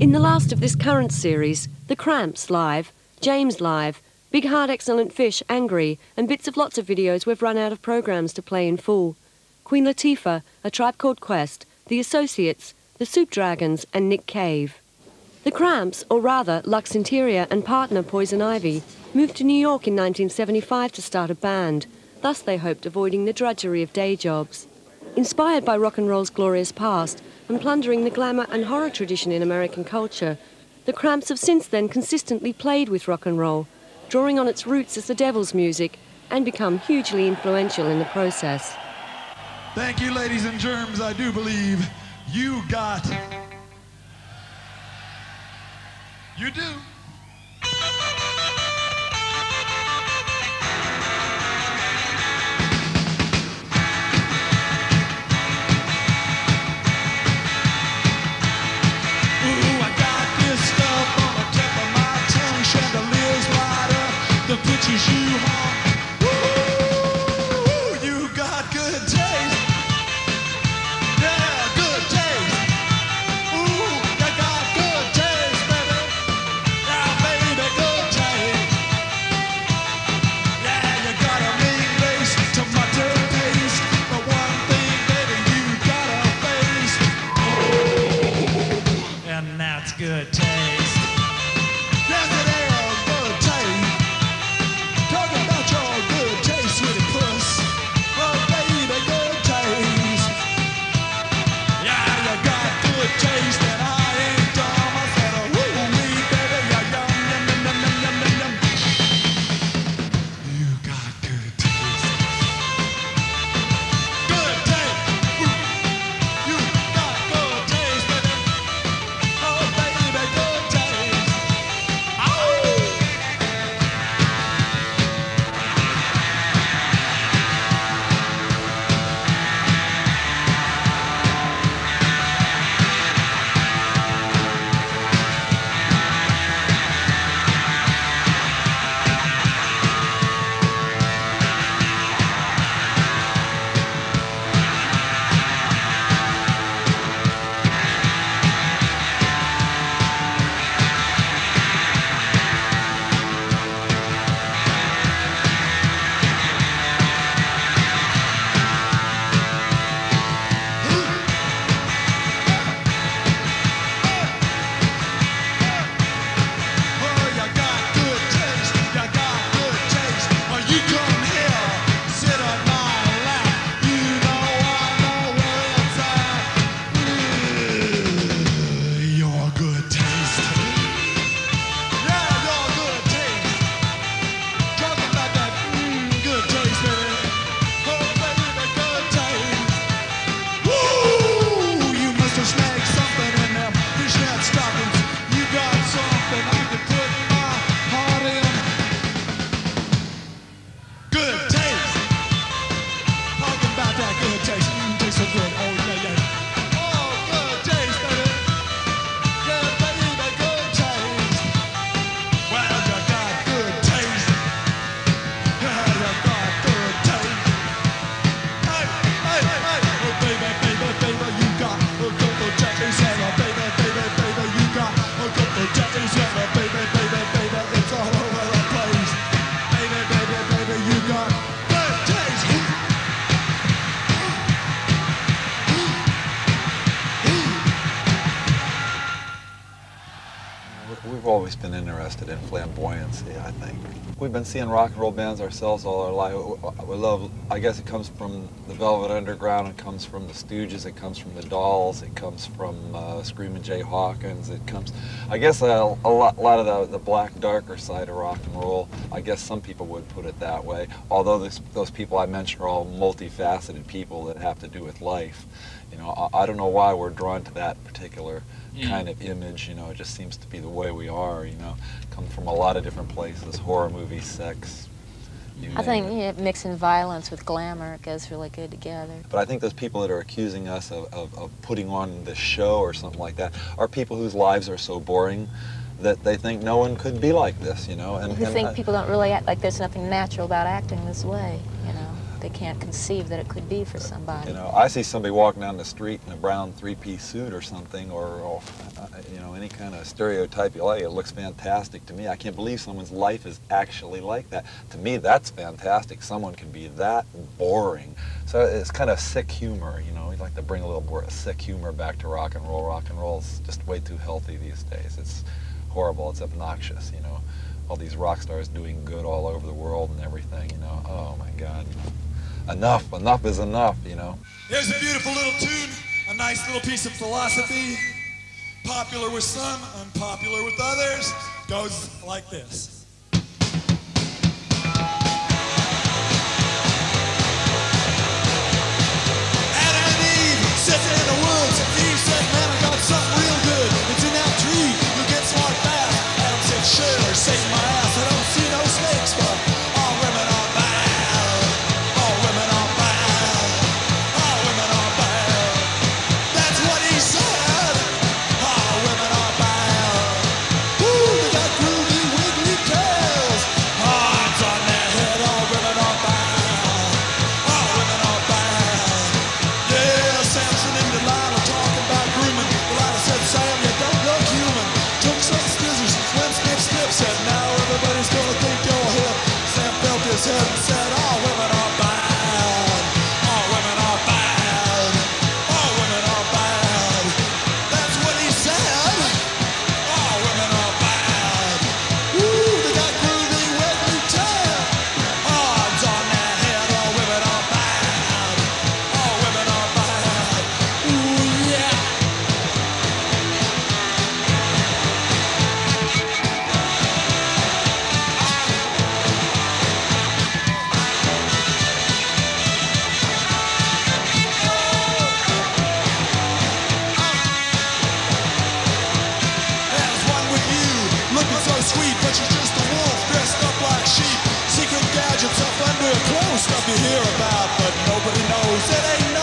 In the last of this current series, the Cramps live, James live, Big Heart Excellent Fish Angry, and bits of lots of videos we've run out of programmes to play in full. Queen Latifah, A Tribe Called Quest, The Associates, The Soup Dragons and Nick Cave. The Cramps, or rather Lux Interior and partner Poison Ivy, moved to New York in 1975 to start a band. Thus they hoped avoiding the drudgery of day jobs. Inspired by rock and roll's glorious past and plundering the glamour and horror tradition in American culture, the Cramps have since then consistently played with rock and roll, drawing on its roots as the devil's music, and become hugely influential in the process. Thank you, ladies and germs. I do believe you got... You do. Good taste. Yes, it is good taste. Talking about your good taste, sweetie puss. Oh, baby, good taste. Yeah, you got good taste, and I ain't dumb. I said, oh, woo-wee, baby, you're yum, yum, yum, yum, yum, yum, yum. You got good taste. Good taste. You got good taste, baby. Oh, baby, good taste. Oh! We've always been interested in flamboyancy, I think. We've been seeing rock and roll bands ourselves all our life. We love, I guess it comes from the Velvet Underground, it comes from the Stooges, it comes from the Dolls, it comes from Screamin' Jay Hawkins, it comes, I guess a lot of the black, darker side of rock and roll. I guess some people would put it that way, although those people I mentioned are all multifaceted people that have to do with life. You know, I don't know why we're drawn to that particular kind of image, you know, it just seems to be the way we are, you know, come from a lot of different places, horror movies, sex. I think mixing violence with glamour goes really good together. But I think those people that are accusing us of putting on this show or something like that are people whose lives are so boring that they think no one could be like this, you know. And who think people don't really act like there's nothing natural about acting this way, you know. They can't conceive that it could be for somebody. You know, I see somebody walking down the street in a brown three-piece suit or something, or you know, any kind kind of stereotype you like. It looks fantastic to me. I can't believe someone's life is actually like that. To me, that's fantastic. Someone can be that boring. So it's kind of sick humor, you know. We'd like to bring a little more sick humor back to rock and roll. Rock and roll's just way too healthy these days. It's horrible. It's obnoxious, you know. All these rock stars doing good all over the world and everything, you know. Oh my God, you know. Enough is enough, you know. Here's a beautiful little tune, a nice little piece of philosophy. Popular with some, unpopular with others. Goes like this. Adam and Eve sitting in the woods. Eve said, man, I got something real good. It's in that tree. You'll get smart fast. Adam said, sure, save my ass. I don't see no snakes, but all women are bad. All women are bad. All women are bad. That's what he said. All women are bad. Woo, they got groovy, wiggly tails. Horns on their head. All women are bad. All women are bad. Yeah, Samson and Delilah talking about grooming. Delilah said, Sam, you don't look human. Took some scissors, went snip, snip. Said, now everybody's gonna think you're hip. Sam felt his head and said, all women are bad. All women are bad. All women are bad. That's what he said. All women are bad. Woo, they got groovy, wiggly tail. Horns on their head. All women are bad. All women are bad. Ooh, yeah. There's one with you, looking so sweet, but she's just a wolf dressed up like sheep. Secret gadgets up under her clothes, stuff you hear about, but nobody knows. It ain't